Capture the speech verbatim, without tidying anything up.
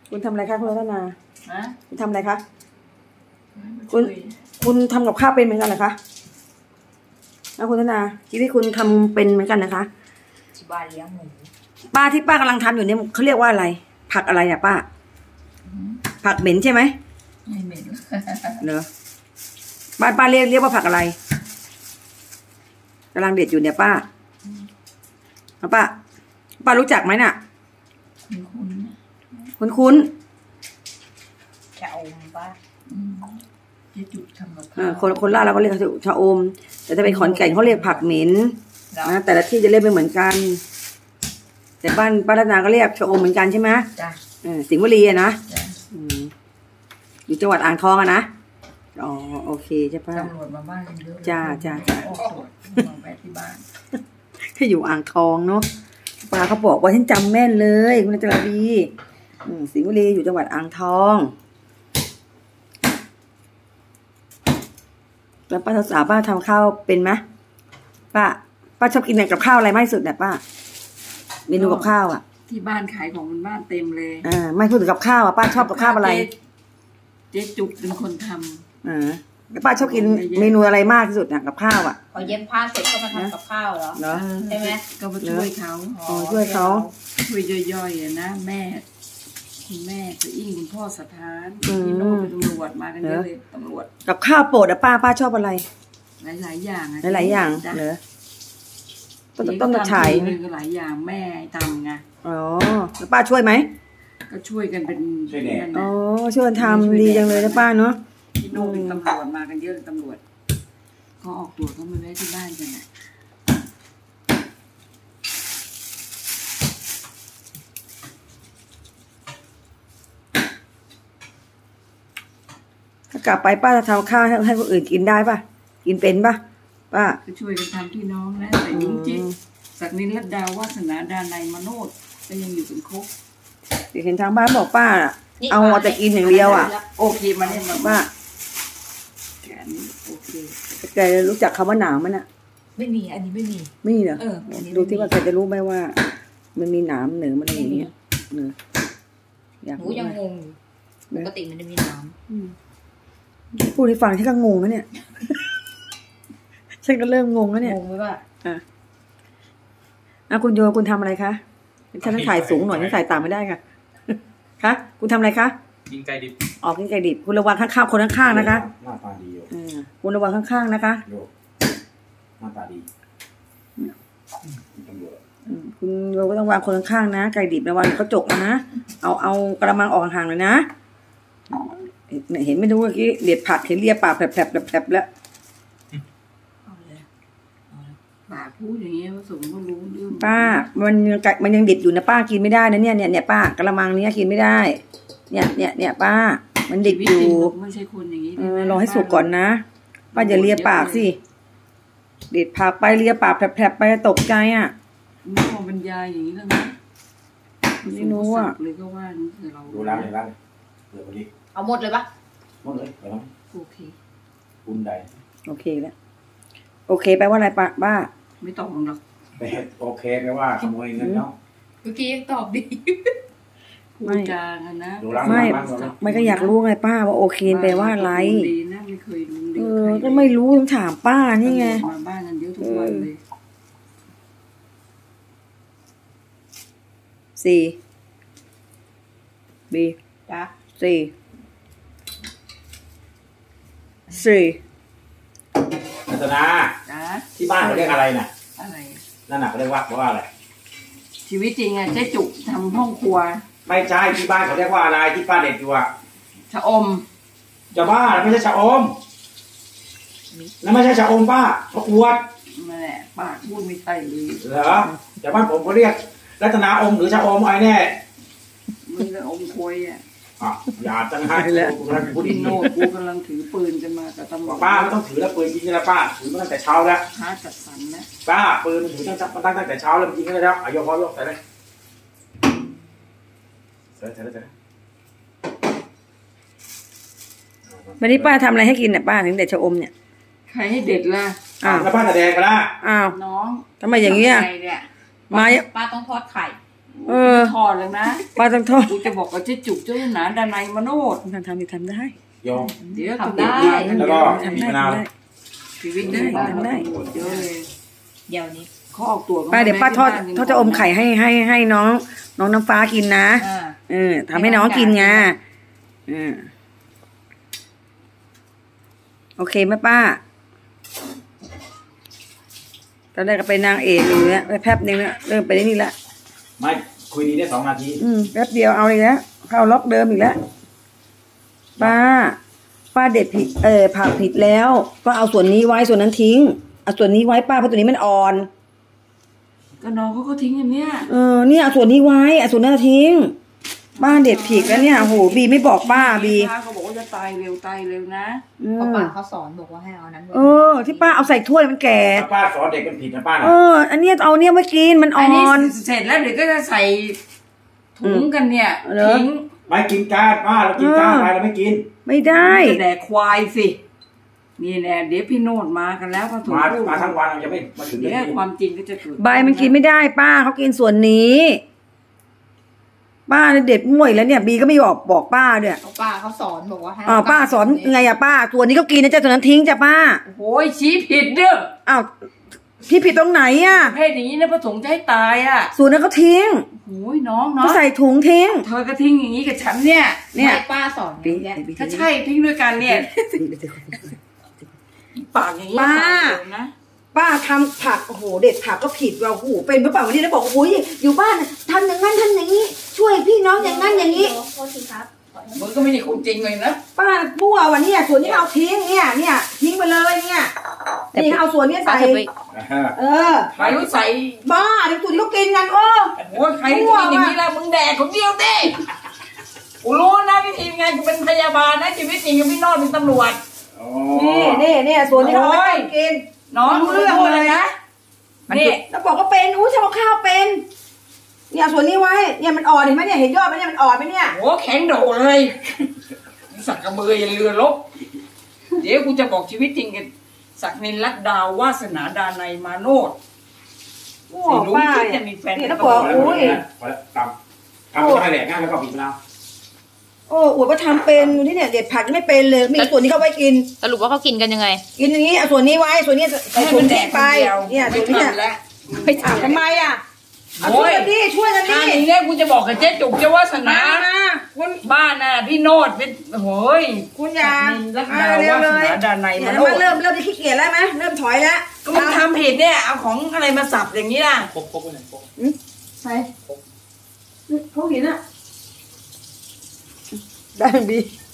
คุณทำอะไรคะคุณรัตนาฮะคุณทำอะไรคะคุณคุณทำกับข้าวเป็นเหมือนกันเหรอคะนะคุณรัตนาคิดว่าคุณทำเป็นเหมือนกันนะคะที่บ้านเลี้ยงหมูป้าที่ป้ากำลังทำอยู่เนี่ยเขาเรียกว่าอะไรผักอะไรอ่ะป้าผักเหม็นใช่ไหมไม่เหม็นเหรอบ้านป้าเรียกเรียกว่าผักอะไรกำลังเด็ดอยู่เนี่ยป้าป้าป้ารู้จักไหมน่ะคุ้นคุ้นชะอมป้าที่จุดทำกับข้าวคนคนล่าเราก็เรียกชะอมแต่ถ้าเป็นขอนแก่นเขาเรียกผักเหม็นนะแต่ละที่จะเรียกไม่เหมือนกันแต่บ้านป้ารัตนาก็เรียกชะอมเหมือนกันใช่ไหมจ้ะสิงห์บุรีอะนะอยู่จังหวัดอ่างทองอะนะอ๋อโอเคใช่ป้าตำรวจมาบ้านเยอะจ้าจ้าจ้าออกตรวจมาแวะที่บ้านถ้าอยู่อ่างทองเนาะป้าเขาบอกว่าฉันจำแม่นเลยคุณจราวีสิงห์บุรีอยู่จังหวัดอ่างทองแล้วป้าสาวป้าทำข้าวเป็นไหมป้าป้าชอบกินกับข้าวอะไรมากที่สุดเนี่ยป้าเมนูกับข้าวอ่ะที่บ้านขายของบนบ้านเต็มเลยอ่าไม่พูดถึงกับข้าวอ่ะป้าชอบกับข้าวอะไรเจ๊จุกเป็นคนทำอ่าแล้วป้าชอบกินเมนูอะไรมากที่สุดเนี่ยกับข้าวอ่ะพอเย็บผ้าเสร็จก็มาทำกับข้าวเหรอเนาะใช่ไหมก็มาช่วยเขาอ๋อช่วยเขาช่วยย่อยๆนะแม่คุณแม่จะอิ่งคุณพ่อสถานพี่โน้เป็นตำรวจมากันเยอะเลยตำรวจกับข้าวโปรดอะป้าป้าชอบอะไรหลายๆอย่างหลายๆอย่างเหรอต้นต้นกระชายก็หลายอย่างแม่ทำไงอ๋อแล้วป้าช่วยไหมก็ช่วยกันเป็นช่วยแน่อ๋อช่วยกันทำดีจังเลยนะป้าเนาะพี่โน้เป็นตำรวจมากันเยอะเลยตำรวจเขาออกตรวจเขามาไว้ที่บ้านกันน่ะถ้ากลับไปป้าจะทำข้าวให้คนอื่นกินได้ป่ะกินเป็นป่ะป้าก็ช่วยกันทำพี่น้องนะแต่ยิ่งจิ๊กศักดิ์นิรัตดาวาสนาดานัยมโนดก็ยังอยู่เป็นครบเห็นทางบ้านบอกป้าเอาแต่กินอย่างเดียวอ่ะโอเคมาเนี่ยมาป้าแกนี่โอเคแกรู้จักคำว่าหนาวมั้ยน่ะไม่มีอันนี้ไม่มีไม่เหรอดูที่ว่าแกจะรู้ไหมว่ามันมีหนามเหนือมันอะไรอย่างเงี้ยเนอะหนูยังงงปกติมันจะมีหนามพูดให้ฟังฉันก็งงนะเนี่ยฉันก็เริ่มงงแล้วเนี่ยงงไหมว่าอ่ะอ่ะคุณโยคุณทำอะไรคะฉันต้องถ่ายสูงหน่อยฉันถ่ายต่ำไม่ได้ค่ะคะคุณทำอะไรคะกินไก่ดิบออกกินไก่ดิบคุณระวังข้างๆคนข้างๆนะคะหน้าตาดีอ่าคุณระวังข้างๆนะคะหน้าตาดีคุณโยก็ต้องวางคนข้างๆนะไก่ดิบระวังเขาจกนะเอาเอากระมังออกห่างๆเลยนะเห็นไม่รู้เมื่อกี้เลียดผักเห็นเลียปากแผลบแผลบแผลบแล้วป้าพูดอย่างเงี้ยสมก็รู้เรื่องป้ามันยังมันยังดิบอยู่นะป้ากินไม่ได้นะเนี่ยเนี่ยเนี่ยป้ากระมังนี้กินไม่ได้เนี่ยเนี่ยเนี่ยป้ามันดิบอยู่ไม่ใช่คนอย่างนี้รอให้สุกก่อนนะป้าอย่าเลียปากสิเด็ดผักไปเลียปากแผลบๆไปตกใจอ่ะไม่พอบรรยายอย่างนี้แล้วนะไม่รู้อ่ะเลยก็ว่านี่คือเราดูร้านไหนร้านเดี๋ยวพอดีเอาหมดเลยปะหมดเลยไปแล้วโอเคคุณใดโอเคแล้วโอเคแปลว่าอะไรป้าบ้าไม่ตอบหรอกโอเคแปลว่าขโมยเงินเนาะเมื่อกี้ตอบดีพูดจากันนะไม่ไม่ก็อยากรู้ไงป้าว่าโอเคแปลว่าอะไรดีนะไม่เคยรู้เออก็ไม่รู้ต้องถามป้านี่ไงมาบ้านกันเยอะทุกวันเลยสี่บีจ้ะสี่สี่รัตนาที่บ้านเขาเรียกอะไรน่ะอะไรนั่นน่ะเขาเรียกว่าเพราะว่าอะไรชีวิตจริงอะเจ๊จุกทำห้องครัวไม่ใช่ที่บ้านเขาเรียกว่าอะไรที่ป้าเด็กอยู่อะชะอมจะบ้าไม่ใช่ชะอมนั่นไม่ใช่ชะอมป้าประกวดนั่นแหละป้าพูดไม่ใช่เลยเหรอแต่บ้านผมเขาเรียกรัตนาอมหรือชะอมไอ้แน่มึงก็อมควยอ่ะอ่ะอย่าจังให้แล้วกูดิโน่กูกำลังถือปืนกันมาแต่ตำรวจป้าไม่ต้องถือแล้วปืนจริงๆแล้วป้าถือมาตั้งแต่เช้าแล้วหาจัดสรรนะป้าปืนถือตั้งตั้งตั้งแต่เช้าแล้วจริงๆแล้วอายกพอยกใส่เลยใส่ใส่ใส่วันนี้ป้าทำอะไรให้กินเนี่ยป้าถึงเด็ดชะอมเนี่ยใครให้เด็ดล่ะอ้าวแล้วป้าแสดงกันล่ะอ้าวน้องทำไมอย่างเงี้ยมาป้าต้องทอดไข่โอ้เออทอดเลยนะป้าต้องทอดกูจะบอกกับเจ๊จุกเจ้าหนาดานายมโนดทำทำทำได้โยมเดี๋ยวทำได้แล้วก็ทำบีบได้มะนาวทำได้ชีวิตได้ทำได้เยอะเลยเดี๋ยวนี้เขาออกตัวป้าเดี๋ยวป้าทอดทอดจะอมไข่ให้ให้ให้น้องน้องน้ำฟ้ากินนะอ่าเออทำให้น้องกินไงเออโอเคไหมป้าตอนแรกก็เป็นนางเอกอยู่เนี่ยไปแป๊บนึงแล้วเริ่มไปได้นี่ละไม่คุยดีได้สองนาทีอืมแป๊บเดียวเอาเลยแล้วเข้าล็อกเดิมอีกแล้วป้า ป้าเด็ดผิดเออผักผิดแล้ว ก็เอาส่วนนี้ไว้ส่วนนั้นทิ้งเอาส่วนนี้ไว้ป้าเพราะตัวนี้มันอ่อนก็น้องเขาก็ทิ้งอย่างเนี้ยเออเนี่ยเอาส่วนนี้ไว้เอาส่วนนั้นทิ้งป้าเด็ดผิดแล้วเนี่ยโอ้โหบีไม่บอกป้าบีเขาบอกว่าจะตายเร็วตายเร็วนะอืเพราะมป้าเขาสอนบอกว่าให้เอานั้นไว้เออ ที่ป้าเอาใส่ถ้วยมันแก่ถ้าป้าสอนเด็กมันผิดนะป้าเอนะอ อันเนี้ยเอาเนี่ยไว้กินมันอ่อันนี้อนเสร็จแล้วเดี๋ยวก็จะใส่ถุงกันเนี่ยเหรอทิ้งไม่กินก้านป้าเรากินก้านไปเราไม่กินไม่ได้จะแดกควายสินี่แน่เดี๋ยวพี่โนดมากันแล้วพอถูกมาพูดมาทั้งวันเราจะไม่มาถึงเดี๋ยวนี่ความจริงก็จะเกิดใบมันกินไม่ได้ป้าเขากินส่วนนี้ ป้าเนี่ยเด็ดม่วยแล้วเนี่ย บีก็ไม่บอกบอกป้าด้วยเพราะป้าเขาสอนบอกว่าให้อ้าวป้าสอนไงอะป้าส่วนนี้ก็กินนะจ๊ะส่วนนั้นทิ้งจ้ะป้าโอ้ยชี้ผิดเด้ออ้าวพี่ผิดตรงไหนอะเพศอย่างนี้นะพระสงฆ์จะให้ตายอ่ะส่วนนั้นก็ทิ้งโอ้ยน้องก็เนาะใส่ถุงทิ้งเธอก็ทิ้งอย่างนี้กับฉันเนี่ยเนี่ยให้ป้าสอนไงเนี่ยถ้าใช่ทิ้งด้วยกันเนี่ยปากอย่างนี้ป้าตายเลยนะป้าทำผักโอ้โหเด็ดผักก็ผิดเราโอ้โหเป็นหรือเปล่าวันนี้แล้วบอกโอ้ยอยู่บ้านทำอย่างนั้นทำอย่างนี้ ช่วยพี่น้องอย่างนั้นอย่างนี้โทษทีครับมึงก็ไม่ได้คนจริงเลยนะป้าบัววันนี้ส่วนนี้เอาทิ้งเนี่ยเนี่ยทิ้งไปเลยเนี่ยนี่เอาส่วนนี้ใส่เออใครรู้ใส่บ้าเดี๋ยวส่วนนี้ก็กินกันโอ้โอ้ยใครกินอย่างนี้ละมึงแดกคนเดียวดิกูรู้นะพี่ทีมไงกูเป็นพยาบาลนะชีวิตจริงกับพี่โนอดเป็นตำรวจนี่นี่นี่ส่วนนี้เขาไม่ต้องกินน้องรู้เรื่องเลยนะนี่แล้วบอกว่าเป็นอู้ทำกับข้าวเป็น เนี่ยส่วนนี้ไว้เนี่ยมันอ่อนเห็นไหมเนี่ยเห็นยอดไหมเนี่ยมันอ่อนไหมเนี่ยโอ้แข็งโดดเลยสักกระเบืออย่าเรือลบเดี๋ยวกูจะบอกชีวิตจริงกันศักดิ์นินลัดดาววาสนาดานัยมาโนดโอ้สิรู้ป้าที่เนี่ยจะมีแฟนนี่เป็นแล้วตำบรอวกจอุ้ยพอแล้วตำทำไม่ใช่แหลกง่ายแล้วก็บีบมะนาวโอ้อวดว่าทำเป็นอยู่ที่เนี่ยเด็ดผักไม่เป็นเลยมีส่วนนี้เขาไว้กินสรุปว่าเขากินกันยังไงกินอย่างนี้เอาส่วนนี้ไว้ส่วนนี้ใส่ถุงทิ้งไปเนี่ยส่ไม่วนนี้ทำแล้วไม่ทำทำไมอ่ะเอาช่วยกันดิช่วยกันงาดินนี้เนี่ยกูจะบอกกับเจ๊จุกเจ้าวาสนามานะคุณบ้านน่ะพี่โนดเป็นโอ้ยคุณยาลักมาดาวเร็ววาเลสยนาดานัยเนี่มาย โนมันดเริ่มเริ่มจะขี้เกียจแล้วไหมเริ่มถอยแล้วก็มึงทำผิดเนี่ยเอาของอะไรมาสับอย่างนี้ล่ะพกพกไปไหนพกใส่เขาเห็นอ่ะได้บี